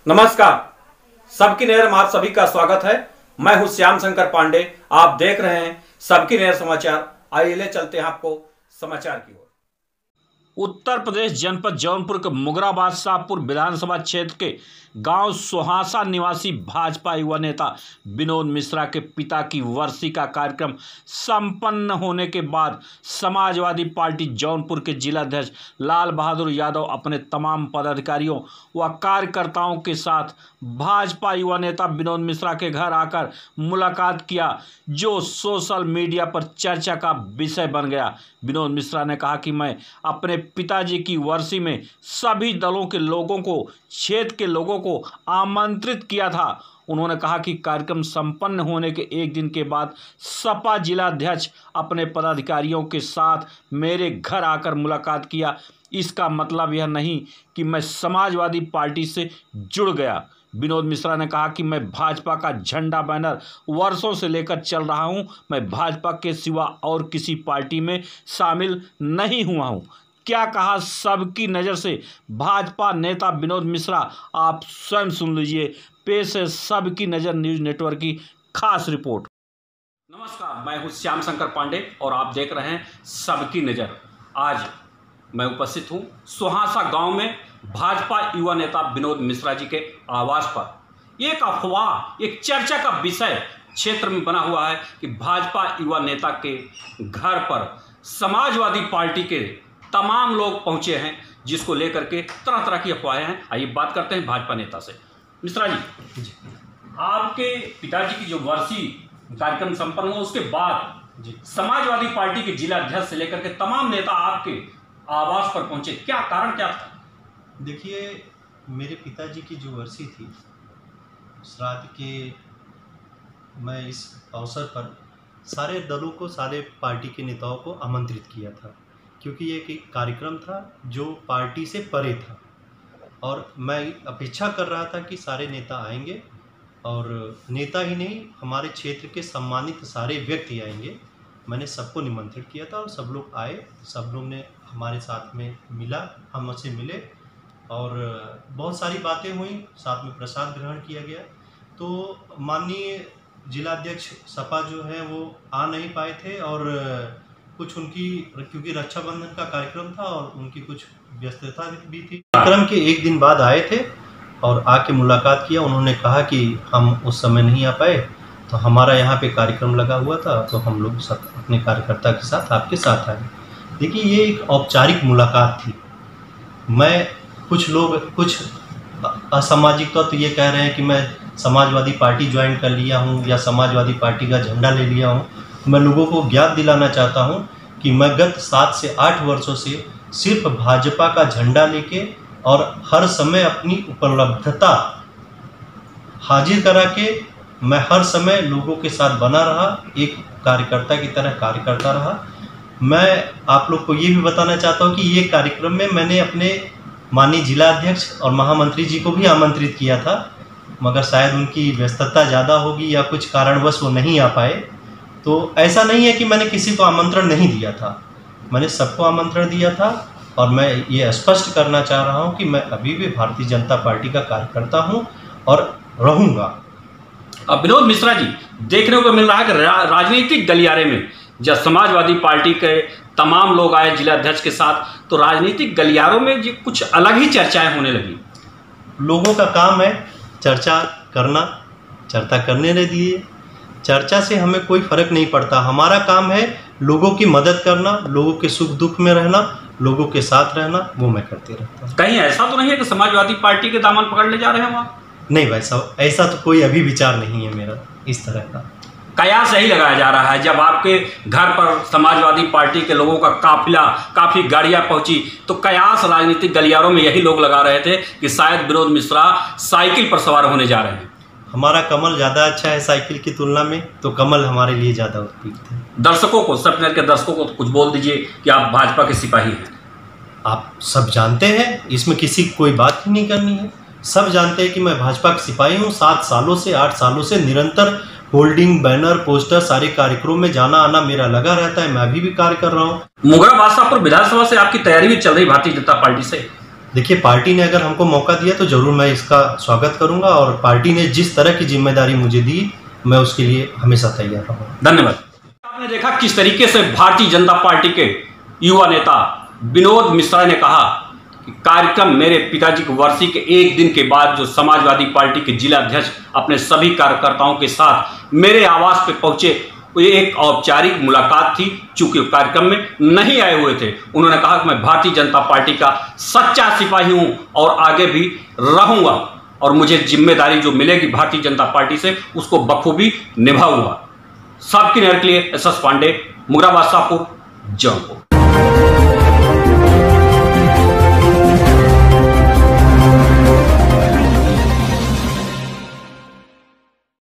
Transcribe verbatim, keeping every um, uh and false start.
नमस्कार, सबकी नहर में आप सभी का स्वागत है। मैं हूं श्याम शंकर पांडे। आप देख रहे हैं सबकी नहर समाचार। आइए ले चलते हैं आपको समाचार की ओर। उत्तर प्रदेश जनपद जौनपुर के मुगराबाद शाहपुर विधानसभा क्षेत्र के गांव सोहासा निवासी भाजपा युवा नेता विनोद मिश्रा के पिता की वर्षी का कार्यक्रम संपन्न होने के बाद समाजवादी पार्टी जौनपुर के जिलाध्यक्ष लाल बहादुर यादव अपने तमाम पदाधिकारियों व कार्यकर्ताओं के साथ भाजपा युवा नेता विनोद मिश्रा के घर आकर मुलाकात किया, जो सोशल मीडिया पर चर्चा का विषय बन गया। विनोद मिश्रा ने कहा कि मैं अपने पिताजी की वर्षी में सभी दलों के लोगों को, क्षेत्र के लोगों को आमंत्रित किया था। उन्होंने कहा कि कार्यक्रम संपन्न होने के एक दिन के बाद सपा जिलाध्यक्ष अपने पदाधिकारियों के साथ मेरे घर आकर मुलाकात किया। इसका मतलब यह नहीं कि मैं समाजवादी पार्टी से जुड़ गया। विनोद मिश्रा ने कहा कि मैं भाजपा का झंडा बैनर वर्षों से लेकर चल रहा हूं। मैं भाजपा के सिवा और किसी पार्टी में शामिल नहीं हुआ हूं। क्या कहा सबकी नज़र से भाजपा नेता विनोद मिश्रा, आप स्वयं सुन लीजिए। पेश है सबकी नज़र न्यूज नेटवर्क की खास रिपोर्ट। नमस्कार, मैं हूं श्याम शंकर पांडे और आप देख रहे हैं सबकी नज़र। आज मैं उपस्थित हूं सोहासा गांव में भाजपा युवा नेता विनोद मिश्रा जी के आवास पर। एक अफवाह, एक चर्चा का विषय क्षेत्र में बना हुआ है कि भाजपा युवा नेता के घर पर समाजवादी पार्टी के तमाम लोग पहुंचे हैं, जिसको लेकर के तरह तरह की अफवाहें हैं। आइए बात करते हैं भाजपा नेता से। मिश्रा जी, जी। आपके पिताजी की जो वर्षी कार्यक्रम संपन्न हुआ उसके बाद जी समाजवादी पार्टी के जिला अध्यक्ष से लेकर के तमाम नेता आपके आवास पर पहुंचे, क्या कारण क्या था? देखिए, मेरे पिताजी की जो वर्षी थी, श्राद्ध के मैं इस अवसर पर सारे दलों को, सारे पार्टी के नेताओं को आमंत्रित किया था, क्योंकि ये एक कार्यक्रम था जो पार्टी से परे था और मैं अपेक्षा कर रहा था कि सारे नेता आएंगे और नेता ही नहीं, हमारे क्षेत्र के सम्मानित सारे व्यक्ति आएंगे। मैंने सबको निमंत्रित किया था और सब लोग आए। सब लोग ने हमारे साथ में मिला, हम उससे मिले और बहुत सारी बातें हुई, साथ में प्रसाद ग्रहण किया गया। तो माननीय जिलाध्यक्ष सपा जो है वो आ नहीं पाए थे और कुछ उनकी, क्योंकि रक्षाबंधन का कार्यक्रम था और उनकी कुछ व्यस्तता भी थी। कार्यक्रम के एक दिन बाद आए थे और आके मुलाकात किया। उन्होंने कहा कि हम उस समय नहीं आ पाए, तो हमारा यहाँ पे कार्यक्रम लगा हुआ था, तो हम लोग सब अपने कार्यकर्ता के साथ आपके साथ आए। देखिए, ये एक औपचारिक मुलाकात थी। मैं कुछ लोग, कुछ असामाजिक तत्व तो ये कह रहे हैं कि मैं समाजवादी पार्टी ज्वाइन कर लिया हूँ या समाजवादी पार्टी का झंडा ले लिया हूँ। मैं लोगों को ज्ञात दिलाना चाहता हूँ कि मैं गत सात से आठ वर्षों से सिर्फ भाजपा का झंडा लेके और हर समय अपनी उपलब्धता हाजिर करा के मैं हर समय लोगों के साथ बना रहा, एक कार्यकर्ता की तरह कार्य करता रहा। मैं आप लोग को ये भी बताना चाहता हूँ कि ये कार्यक्रम में मैंने अपने माननीय जिलाध्यक्ष और महामंत्री जी को भी आमंत्रित किया था, मगर शायद उनकी व्यस्तता ज़्यादा होगी या कुछ कारणवश वो नहीं आ पाए। तो ऐसा नहीं है कि मैंने किसी को आमंत्रण नहीं दिया था, मैंने सबको आमंत्रण दिया था और मैं ये स्पष्ट करना चाह रहा हूँ कि मैं अभी भी भारतीय जनता पार्टी का कार्यकर्ता हूँ और रहूँगा। अब विनोद मिश्रा जी, देखने को मिल रहा है कि रा, राजनीतिक गलियारे में जब समाजवादी पार्टी के तमाम लोग आए जिलाध्यक्ष के साथ, तो राजनीतिक गलियारों में जी कुछ अलग ही चर्चाएं होने लगी। लोगों का काम है चर्चा करना, चर्चा करने नहीं दिए। चर्चा से हमें कोई फर्क नहीं पड़ता। हमारा काम है लोगों की मदद करना, लोगों के सुख दुख में रहना, लोगों के साथ रहना, वो मैं करते रहता हूँ। कहीं ऐसा तो नहीं है कि समाजवादी पार्टी के दामन पकड़ ले जा रहे हैं वहाँ? नहीं भाई साहब, ऐसा तो कोई अभी विचार नहीं है मेरा इस तरह का। कयास यही लगाया जा रहा है, जब आपके घर पर समाजवादी पार्टी के लोगों का काफिला, काफ़ी गाड़ियां पहुंची, तो कयास राजनीतिक गलियारों में यही लोग लगा रहे थे कि शायद विनोद मिश्रा साइकिल पर सवार होने जा रहे हैं। हमारा कमल ज़्यादा अच्छा है साइकिल की तुलना में, तो कमल हमारे लिए ज़्यादा उपयुक्त है। दर्शकों को, सबनेट के दर्शकों को कुछ बोल दीजिए कि आप भाजपा के सिपाही हैं। आप सब जानते हैं, इसमें किसी की कोई बात ही नहीं करनी है। सब जानते हैं कि मैं भाजपा का सिपाही हूँ। सात सालों से, आठ सालों से निरंतर होल्डिंग, बैनर, पोस्टर, सारे कार्यक्रमों में जाना आना मेरा लगा रहता है। मैं अभी भी कार्य कर रहा हूँ। मुगराबाद शाहपुर विधानसभा से आपकी तैयारी भी चल रही भारतीय जनता पार्टी से? देखिए, पार्टी ने अगर हमको मौका दिया तो ज़रूर मैं इसका स्वागत करूंगा, और पार्टी ने जिस तरह की जिम्मेदारी मुझे दी मैं उसके लिए हमेशा तैयार रहूँगा। धन्यवाद। आपने देखा किस तरीके से भारतीय जनता पार्टी के युवा नेता विनोद मिश्रा ने कहा कि कार्यक्रम मेरे पिताजी की वर्षी के एक दिन के बाद जो समाजवादी पार्टी के जिला अध्यक्ष अपने सभी कार्यकर्ताओं के साथ मेरे आवास पे पहुंचे, ये एक औपचारिक मुलाकात थी। चूंकि कार्यक्रम में नहीं आए हुए थे, उन्होंने कहा कि मैं भारतीय जनता पार्टी का सच्चा सिपाही हूं और आगे भी रहूंगा, और मुझे जिम्मेदारी जो मिलेगी भारतीय जनता पार्टी से उसको बखूबी निभाऊंगा। सबकी नहर के लिए एस एस पांडे, मुगराबाद शाहपुर, जौनपुर।